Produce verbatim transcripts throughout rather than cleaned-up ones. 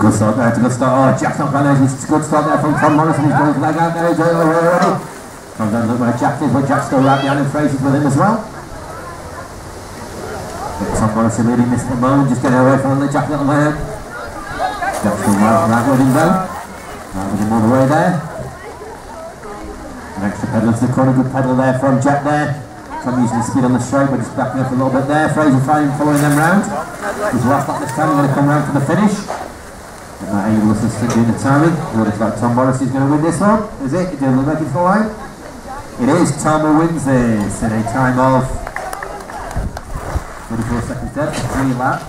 Good start there, it's a good start. Oh, Jack's not gone. It's a good start there from Tom Morrissey. He's got his leg out there. He's already. Tom doesn't look where Jack is, but Jack's still right behind him. Fraser's with him as well. Tom Morrissey leading this at the moment, just getting away from the Jack little man. Jack's still right, right with him though. Right with him all the way there. An extra pedal to the corner, good pedal there from Jack there. Tom using the speed on the straight, but just backing up a little bit there. Fraser fine following them round. He's last lap this time, he's going to come round for the finish. And that Aiden was still doing the timing. It looks like Tom Morrissey's going to win this one. Is it? It doesn't look like it's the line. It is Tom who wins this in a time of forty-four seconds dead, three laps.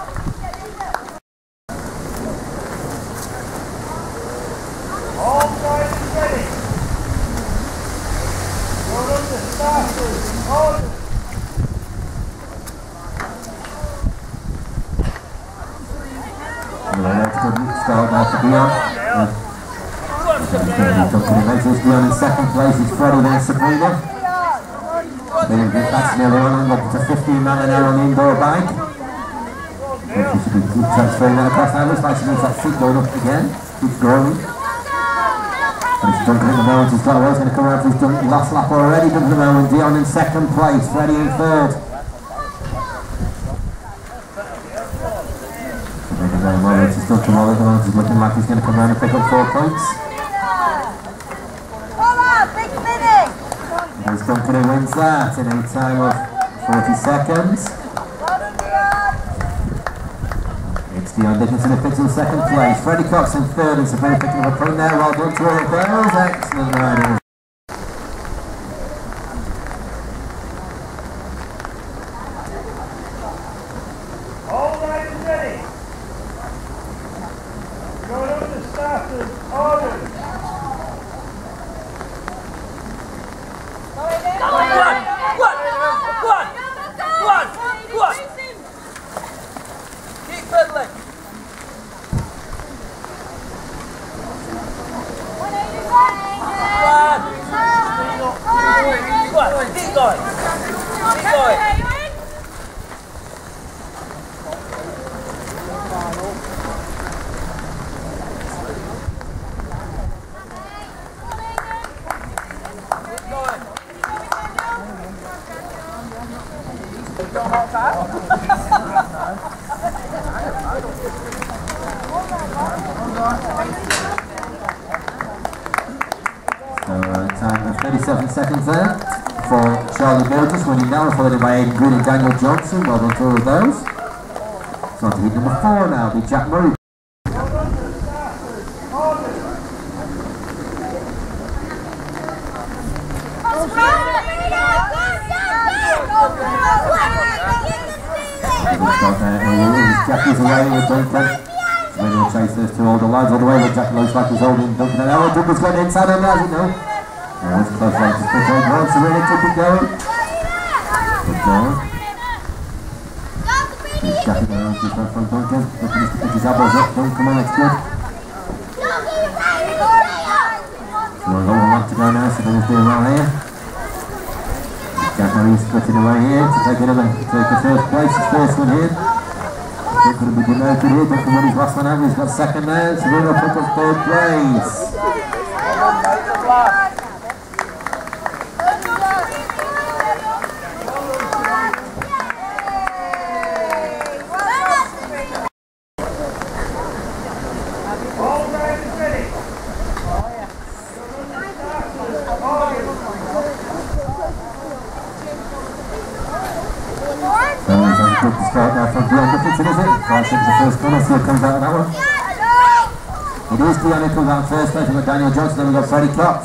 All right, ready. Go to the starters. Order. Start now for Deon. Deon in second place, it's Freddie, then Sabrina. Then that's nearly on, up to fifteen mile an hour on the indoor bike. She should be transferring that across now. Looks like she needs that seat going up again. Keeps growing. But it's Duncan at the moment, he's got away, he's going to come around for his Duncan. Last lap already, Duncan at the moment. Deon in second place, Freddie in third. It's still tomorrow, he's looking like he's going to come around and pick up four points. There's Duncan who wins that in a time of forty seconds. It's Deon Dickinson who picks in second place. Freddie Cox in third and Sabrina picking up a point there. Well done to all of those. Excellent riding. thirty-seven seconds there for Burgess winning down, followed by Aiden and Daniel Johnson. Well done to all of those. It's on to heat number four now, be Jack Murray. Jackie's away with Duncan. Sabrina will chase those two older lads all the way, but Jack looks like he's holding Duncan an hour. Duncan's got inside on there, has it no? Oh, it's close right to split on one. Sabrina took it going. Good ball. Jack it around to the front from Duncan. Duncan needs to pick his elbows up. Duncan, come on, that's good. So we've got one lap to go now, Sabrina's doing well here. Jack Murray's splitting away here to take another, to take the first place, his first one here. Duncan will be demoted here. Duncan won his last one out, he's got second there. Sabrina will pick up third place. Dickinson, is it? Five six the first corner, see who comes out of that one. It is Deon who comes out first, then we've got Daniel Johnson, then we've got Freddie Cox.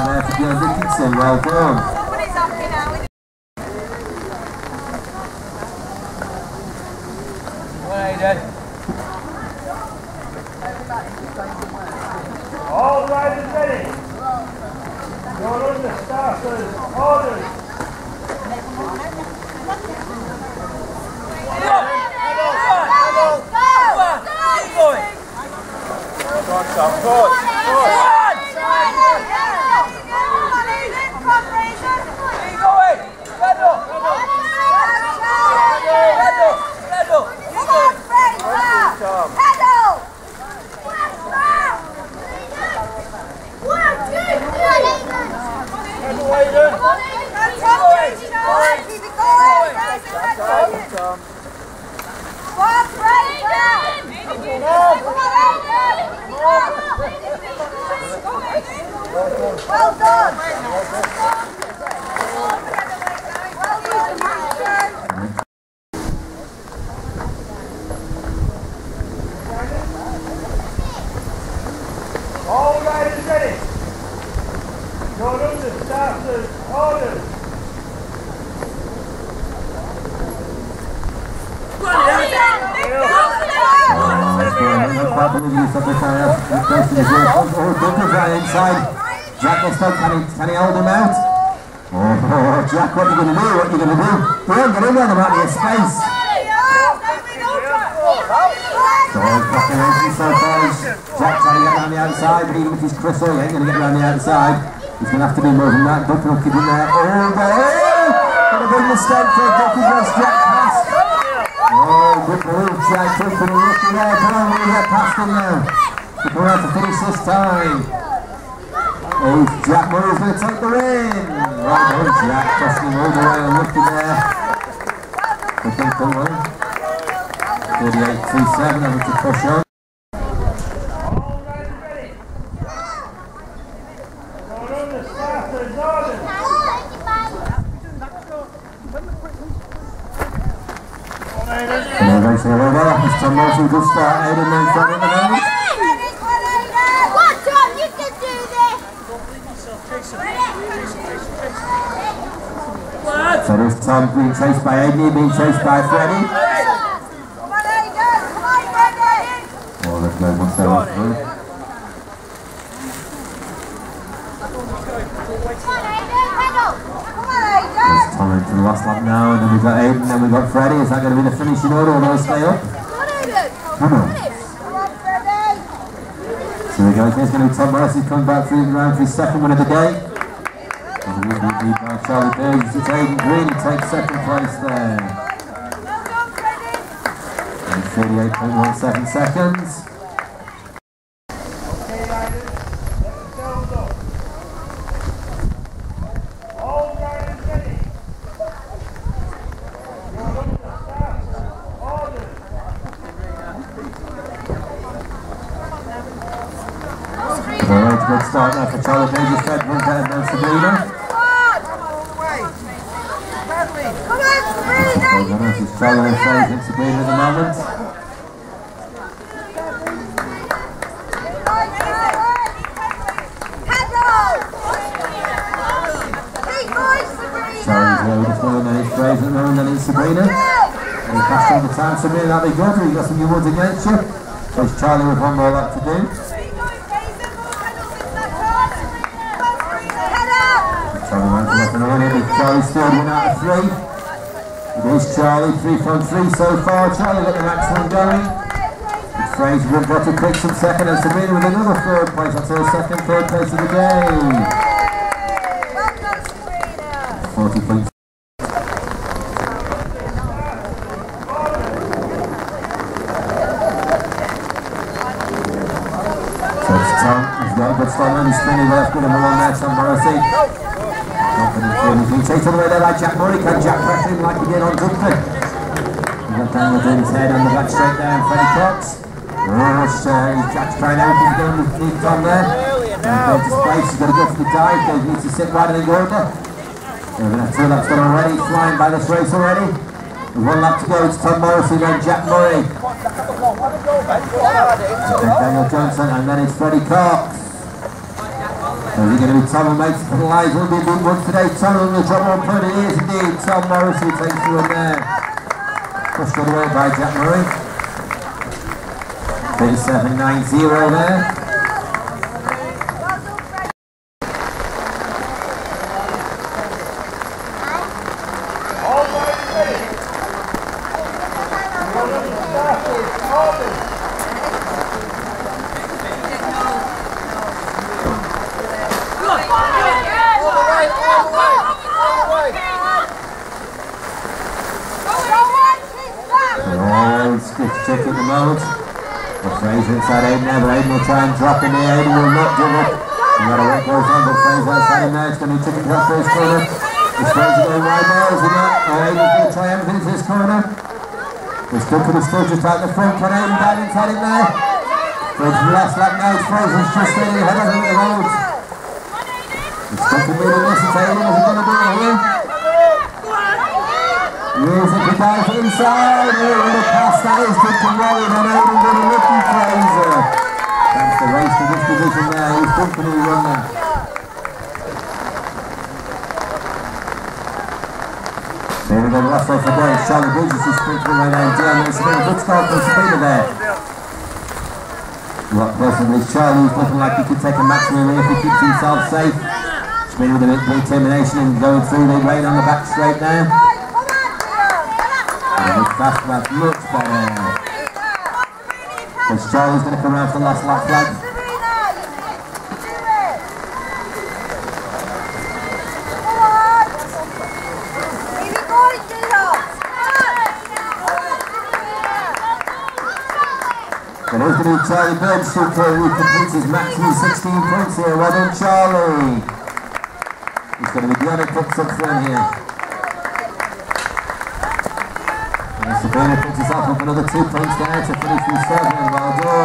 Dickinson, well done. starters, orders. Come on, Tom, forward, forward. Keep going. Head up. Head up. Head up. Keep going. Tom. Head up. Head away, then. Keep it going. Tom. What's Fraser? Come on, Aiden. Well done. Well done, Master. All riders ready. You're under starters, orders. Inside. Jack is still, can he, can he hold him out? Oh, Jack, what are you going to do? What are you going to do? Deon, get in there, there might be a space. So he's got the racing so far. Jack trying to get around the outside, but even if he's Chris, he ain't going to get around the outside. He's going to have to do more than that. Duncan will keep in there. Oh, got a big mistake for Duncan against Jack past. Oh, good move, Jack. Duncan looking there. Come on, we'll get past him now. He's going to have to finish this time. Oh, Jack Murray's going to take the win. Well done, Jack. Tossing him all the way and looking there. For Duncan, well. thirty-eight two seven, having to push on. All riders ready. You're under starters, orders. And then racing away there. It's Tom Morrissey, good start. Aiden then front at the moment. What, Tom? You can do this. So there's Tom being chased by Aiden, being chased by Freddie. Come on, Aiden. Come on, Freddie. Oh, there's no one there. Come on, Aiden. Head up. Come on, Aiden. There's Tom into the last lap now, and then we've got Aiden, and then we've got Freddie. Is that going to be the finishing order, or will they stay up? Come on, Aiden. Come on. Come on, Freddie. So we go, here's going to be Tom Morrissey coming back through the round for his second win of the day. And the win beat by Charlie Burgess. It's Aiden Green who takes second place there. Well done, Freddie. And thirty-eight point one seven seconds. Okay, riders. Let the tails up. All riders ready. You're under starters, orders. Alright, good start now for Charlie Burgess, Fred Brundrett and Sabrina. Come on, Sabrina. It's Charlie and Fraser and Sabrina at the moment. Charlie's low this one, then it's Fraser, and then it's Sabrina. And he passed all the time, Sabrina, that'll be good. You've got some new ones against you. So it's Charlie with one more lap to do. Charlie went left and right. It'll be Charlie's third one out of three. It is Charlie, three from three so far. Charlie got the next one going. It's Fraser with Brundrett picks up second, and Sabrina with another third place. That's her second, third place of the game. forty points. So it's Tom. He's got a good start on his spinning left. Good him along there, Tom Morrissey. Confident feeling. He's been chased all the way there by Jack Murray. Can Jack pressure him like he did on Duncan? He's got Daniel doing his head on the back straight there, and Freddie Cox. Rush, uh, Jack's trying out. He's going to keep Tom there. And going to space. He's got to go for the dive. He needs to sit right and then go over. We're going to have two laps done already. Flying by this race already. With one lap to go. It's Tom Morrissey, then Jack Murray. Daniel Johnson, and then it's Freddie Cox. So is it going to be Tom who makes it for the lives? Will be a big one today. Tom will drop one point. It is indeed Tom Morrissey takes the win there. Pushed all the way by Jack Murray. thirty-seven nine zero there. tick at the moment. But Fraser inside Aiden now, but Aiden will try and drop in here. Aiden will not give up. No matter what goes on, but Fraser outside him now. It's going to be ticking across for his corner. Is Fraser going wide now, is he not? Oh, Aiden's going to try everything into his corner. It's Duncan is still just out the front. Can Aiden down inside him now? Goes to the last lap now. Fraser's just staying ahead of him at the road. It's Duncan moving this. It's Aiden. Is he going to do it here? Music to go for inside. Oh, what a pass that is. Duncan rolling on Aiden. Going to look at Fraser. That's the race to this position now. He's Duncan who won that. Here we go, the last one for Burgess. Charlie Burgess is sprinting right now. Deon, it's been a good start for Sabrina there. What possibly Charlie's looking like he could take a maximum if he keeps himself safe. Sabrina with a bit of determination and going through the rain on the back straight now. And it's fast lap, much better. But Charlie's going to come around for the last lap flag. And here's going to be Charlie Burgess who completes his maximum sixteen points here. Well done, Charlie. He's going to be Deon who picks up front here. And Sabrina picks herself up another two points there to finish with seven. Well done.